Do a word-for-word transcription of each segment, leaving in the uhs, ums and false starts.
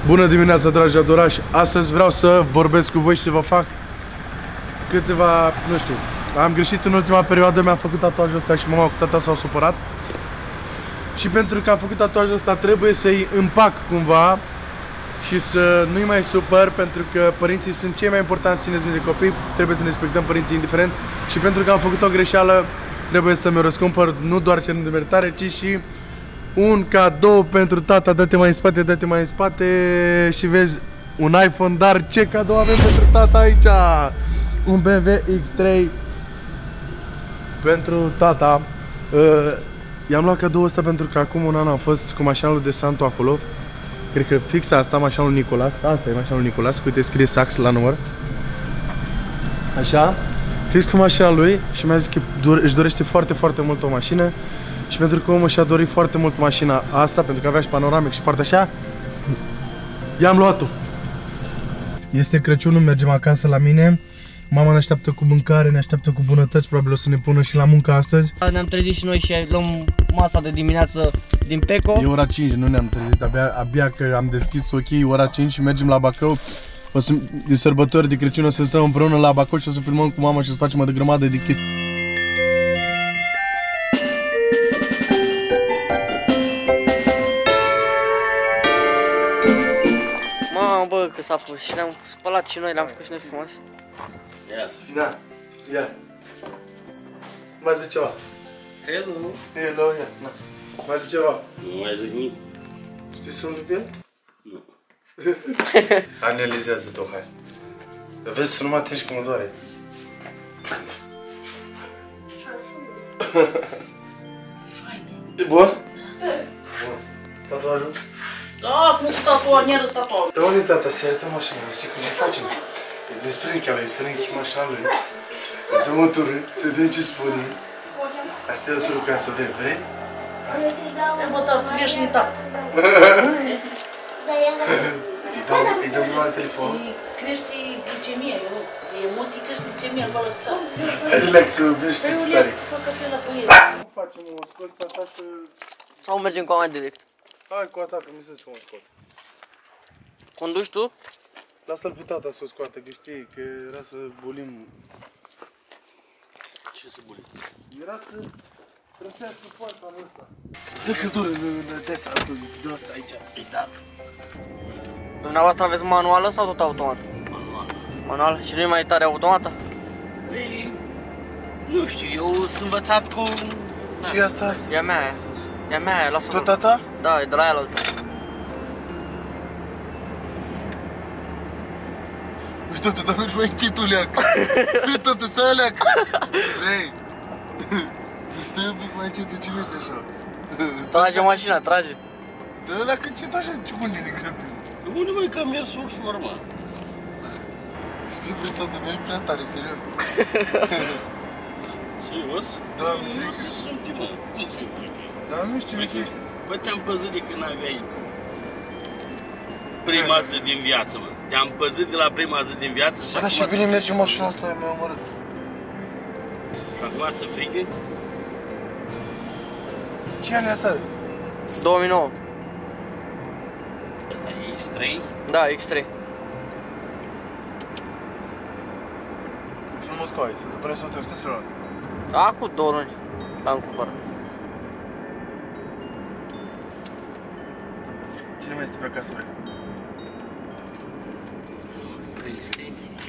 Bună dimineața, dragi adorași! Astăzi vreau să vorbesc cu voi și să vă fac câteva, nu știu, am greșit în ultima perioadă, mi-am făcut tatuajul ăsta și mama cu tata s-au supărat. Și pentru că am făcut tatuajul ăsta trebuie să-i împac cumva și să nu-i mai supăr, pentru că părinții sunt cei mai importanți, țineți minte de copii, trebuie să ne respectăm părinții indiferent. Și pentru că am făcut o greșeală, trebuie să mi-o răscumpăr, nu doar cerând de meritare, ci și un cadou pentru tata. Dă-te mai în spate, dă-te mai în spate și vezi un iPhone, dar ce cadou avem pentru tata aici? Un B M W X trei pentru tata. uh, I-am luat cadoul ăsta pentru că acum un an am fost cu mașina lui de Santo acolo. Cred că fix asta, mașina lui Nicolas. Asta e mașina lui Nicolas, uite, scrie Sax la număr. Așa, fix cu mașina lui și mi-a zis că își dorește foarte, foarte mult o mașină. Și pentru că omul și-a dorit foarte mult mașina asta, pentru că avea și panoramic și foarte așa, i-am luat-o. Este Crăciunul, mergem acasă la mine. Mama ne așteaptă cu mâncare, ne așteaptă cu bunătăți, probabil o să ne pună și la muncă astăzi. Ne-am trezit și noi și luăm masa de dimineață din Peco. E ora cinci, nu ne-am trezit, abia, abia că am deschis ochii, ora cinci și mergem la Bacău. O să, de sărbători de Crăciun o să stăm împreună la Bacău și o să filmăm cu mama și o să facem o de grămadă de chestii. Mamă, bă, că s-a pus și le-am spălat și noi, le-am făcut și noi frumos. Ia să fii. Da, ia. Mai zic ceva. Hello. Hello, ia, na. Mai zic ceva. Nu mai zic nimic. Știi să umpli pe el? Nu. Analizează-te, hai. Vezi să nu mă atingi că mă doare. E fain. E bun? Bun. Tatuajul? Da, nu tatuaj, nu arăți tatuaj. Dar unde tata? Să arătăm așa, nu știi cum ne facem. Despre încheam lui, spune închim așa lui. Dăm o tură, să vedem ce spune. Asta e o tură ca să vezi, vrei? E bă, dar să ieși nitat. Îi dăm numai la telefon. Crește glicemia, Ionuț. De emoții crește glicemia, nu la spital. Relax, să vezi ce Trebuie stare. să facă fel la băieți. Nu facem un scot așa să... Sau mergem cu oameni direct. Hai cu asta, că mi se un scot. Conduci tu? Lasă-l pe tata să o scoată, că știi că era să bulim. Ce să bulim? Era să trăsească poarta în ăsta. Dă căldură de asta, de asta aici. E dat. Dumneavoastră aveți manuală sau tot automat? Manual. Manual? Și nu e mai tare automată? Păi, nu știu, eu sunt învățat cu... Ce e asta? E a mea aia. E a mea aia, lasă-o. Tot tata? Da, e de la aia la altă. Uite-te, dar mergi mai încetul, leacă. Uite-te, stai, leacă. Vrei? Stai un pic mai încetul, ce mergi așa? Trage mașina, trage. Dă-le leacă încet așa, ce bun e grăbit. Unde mai că am mers ușor, mă? Trebuie, tata, mergi prea tare, serios. Serios? Da, mi Nu frică. se simte, mă. Cum-ți fie frică? Da, nu știu, mi frică. Păi te-am păzit de când aveai prima zi din viață, mă. Te-am păzit de la prima zi din viață și Dar și acum bine ți- merge mașina asta, mi-a omorât. Acum ți-e frică? Ce ani e asta? două mii nouă. Asta e X trei? Da, X trei. Frumos cu aia, să se pune să-l când se luat. Acum două luni l-am cumpărat. Cine mai este pe acasă, bre? Triste.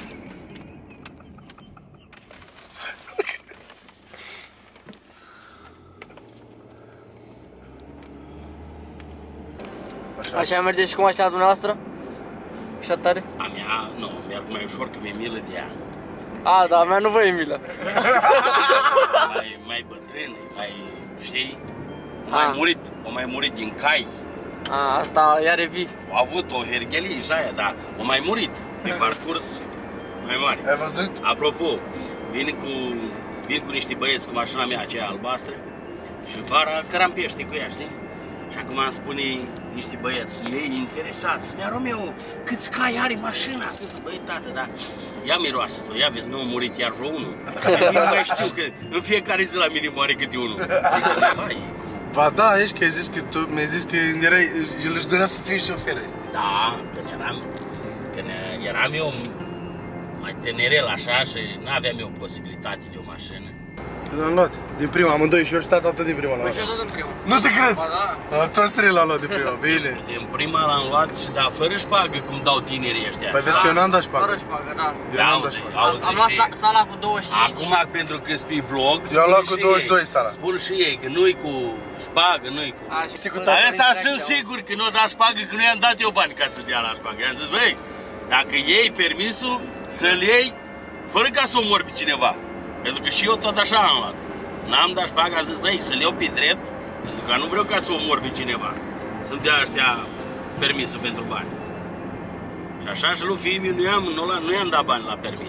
Așa. Așa merge și cu mașina dumneavoastră? Așa tare? A mea, nu, merg mai ușor că mi-e milă de ea. A, da, a mea nu vă e milă. Mai, mai bătrân, mai, știi? O mai Ah. murit, o mai murit din cai. A, asta ea revii. A avut o herghelie și aia, dar o mai murit pe parcurs mai mare. Ai văzut? Apropo, vin cu, vin cu niște băieți cu mașina mea aceea albastră și vara cărampește cu ea, știi? Și acum îmi spune niște băieți, ei interesați, Nea Romeo, câți cai are mașina? Băi, tată, dar ia miroasă tu, ia vezi, nu a murit iar vreo unul. Nu mai știu că în fiecare zi la mine moare câte unul. Hai. Ba da, ești că ai zis că tu mi-ai zis că erai, el își dorea să fie șofer. Da, când eram, când eram eu mai tinerel așa și n-aveam eu posibilitate de o mașină. L-am luat din prima, amândoi și eu și tata tot din prima l-am Păi luat. și tot în primul. Nu te cred! Ba da. Toți trei l-am luat din prima, bine. Din prima l-am luat și da, fără șpagă, cum dau tinerii ăștia. Păi vezi că eu n-am dat Fără șpagă. șpagă, da. Eu n-am dat Auzi, șpagă. auzi, Am luat știi? sa- sala cu douăzeci și cinci. Acum, pentru că sunt pe vlog, Eu am luat spun cu și douăzeci și doi ei. sala. Spun și ei că nu-i cu șpagă, nu-i cu... A, și cu Dar ăsta sunt sigur că nu o da șpagă, că nu i-am dat eu bani ca să dea la șpagă. I-am zis, băi, dacă iei permisul, să-l iei fără ca să omori pe cineva. Pentru că și eu tot așa am luat. N-am dat șpagă, am zis, băi, să-l iau pe drept, pentru că nu vreau ca să omor pe cineva. Să-mi dea ăștia permisul pentru bani. Și așa și lui fiii mei nu i-am, nu, nu i-am dat bani la permis.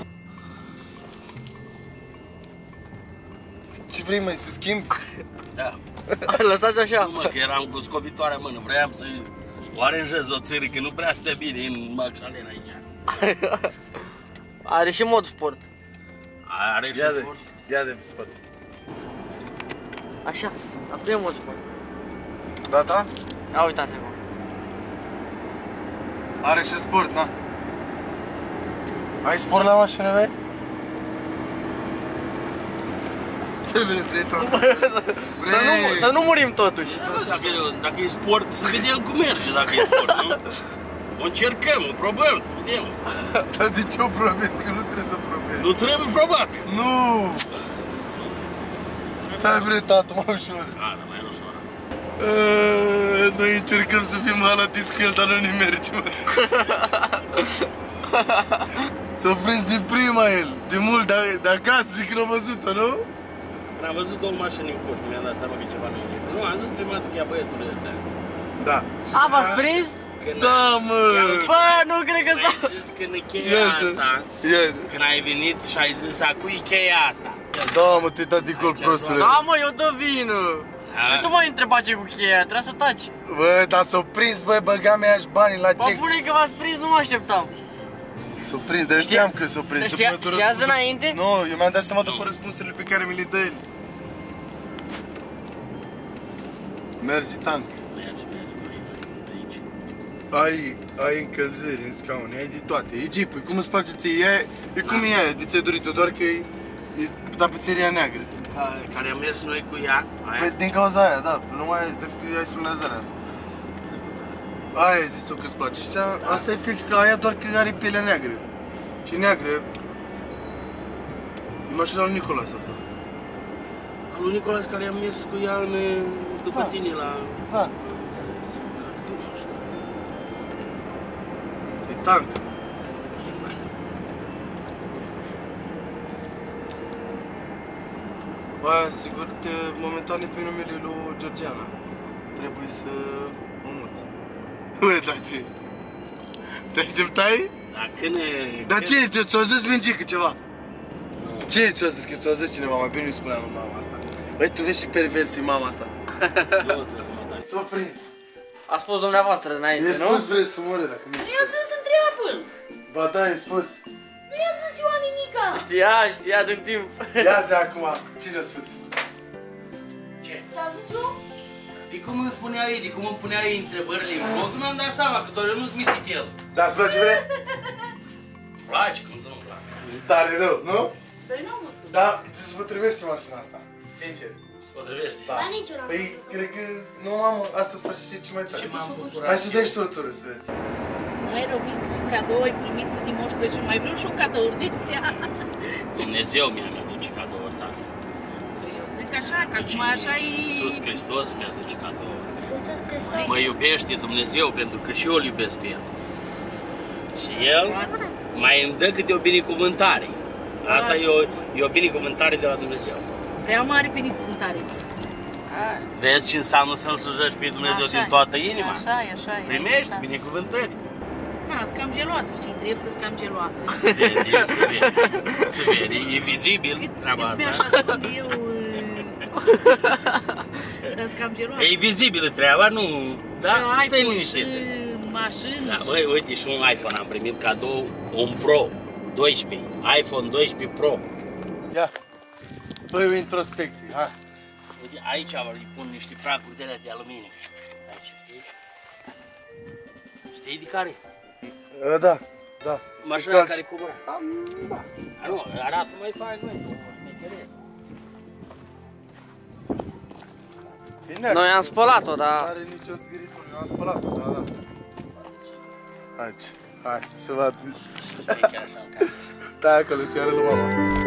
Ce vrei, măi, să schimbi? Da. Lăsați așa. Nu mă, că eram cu scobitoarea în mână, vreau să o aranjez o țără, că nu prea stă bine în Magdalena aici. Are și mod sport. Are și Ia de, sport. ia de pe spate. Așa, dar prin mod sport. Gata? Ia uitați acum. Are și sport, na. Ai sport la mașină, vei? Să vrei, prieten. Să nu, să nu murim totuși. Dacă, dacă e sport, să vedem cum merge dacă e sport, nu? O încercăm, o probăm, să vedem. Dar de ce o probezi? Că nu trebuie să probezi. Nu trebuie probat. Nu! Stai bre, tată, mai ușor. A, dar mai ușor. Eee, Noi încercăm să fim la disc cu el, dar nu ne merge, mă. S-a prins din prima el, de mult, de, de acasă, zic că n-a văzut-o, nu? Când am văzut două mașini în curs, mi-am dat seama că e ceva nu e. Nu, am zis prima dată că ia băietul ăsta. Da. A, v-ați prins? Când Da, mă! Bă, nu cred că ai stau. zis că în cheia Iată, asta, iată. când ai venit și ai zis, acu e cheia asta. Da, mă, te-ai dat de gol, prostule. Da, mă, eu dă vină. Da. Păi tu m-ai întrebat ce cu cheia, trebuia să taci. Bă, dar s-a prins, băi, băga mea și banii la Bă, ce? pune că v-ați prins, nu mă așteptam. S-a prins, dar eu știam că s-a prins. Știa- După știați răspuns- înainte? Nu, eu mi-am dat seama după răspunsurile pe care mi le dă el. Mergi tank. Merge, merge, mașina, aici. Ai, ai încălziri în scaune, ai de toate. E jeep-ul, cum îți place ție? E, e cum e aia, de ți-ai dorit-o, doar că e, e tapețeria neagră. Ca, care am mers noi cu ea, aia. Păi, din cauza aia, da, nu mai vezi că ai semnalizarea. Aia ai zis tu că îți place. Și ea- asta e fix ca aia, doar că are pielea neagră. Și neagră. E mașina lui Nicolas asta. Al lui Nicolas care am mers cu ea în, după Da. tine la... Da, e tank. E fain. Bă, sigur, te, momentan e pe numele lui Georgiana. Trebuie să o muți. Bă, dar ce? Te așteptai? Dar când e... Dar când- ce? Ți-o zis Mingică ceva? Ce ți-o zis? Că ți-o zis cineva, mai bine nu-i spunea lui mama asta. Băi, tu vezi și pervers e mama asta. Nu o să-ți mă dai. S-o prins. A spus dumneavoastră E înainte, nu? spus, bre, să moare dacă nu-i I-a spus. zis întreabă! Ba da, e spus. Nu i-a zis Ioan nimica! Știa, știa din timp. Ia zi acum, cine a spus? Ce? Ți-a zis eu? De cum îmi spunea ei, de cum îmi punea ei întrebările în vlog, nu mi-am dat seama, că doar eu nu-s mitit el. Da, îți place, bre? Îmi place, cum să nu-mi placă. E tare rău, nu? Dar eu n-am văzut. Da, ți-ți potrivește mașina asta. Sincer. Se potrivește. Da. Dar nici eu n-am Păi, văzut. cred că, nu, mamă, asta îți place ce mai tare. Și m-am bucurat. Hai să dai și tu o tură, să vezi. Mai rău, mic, și cadou ai primit tu din Moș Crăciun. Mai vreau și un cadouri de astea. Dumnezeu mi-a mi-aduce cadouri, tată. Eu zic așa, că acum așa e... Iisus Hristos mi-aduce cadouri. Iisus Hristos. Mă iubește Dumnezeu pentru că și eu îl iubesc pe El. Și El mai îmi dă câte o binecuvântare. Asta e o, e o binecuvântare de la Dumnezeu. Prea mare binecuvântare. A, Vezi ce înseamnă să-L slujești pe Dumnezeu așa din e. toată inima? Așa e, așa e. Primești Da. binecuvântări. Na, sunt cam geloasă, știi, drept, sunt cam geloasă. Se vede, se vede, se vede. E vizibil treaba Cât pe asta. așa spun eu... Dar sunt cam geloasă. E vizibilă treaba, nu... Da? Și Stai iPhone, liniștită. și mașini. Da, băi, uite, și un iPhone am primit cadou, un Pro doisprezece, iPhone doisprezece Pro. Ia. Fă o introspecție, hai. Uite, aici îi pun niște praguri de alea de aluminiu. Aici, știi? Și Știi de care? Uh, Da, da. Mașina calci. care cobora. Am, da. A, nu, arată mai fain, măi. Bine. Noi am spălat-o, Nu dar... are nicio zgâritură, eu am spălat-o, da, da. Hai, hai, să vadă. Stai chiar așa în cap. Da, acolo se iară lui mama.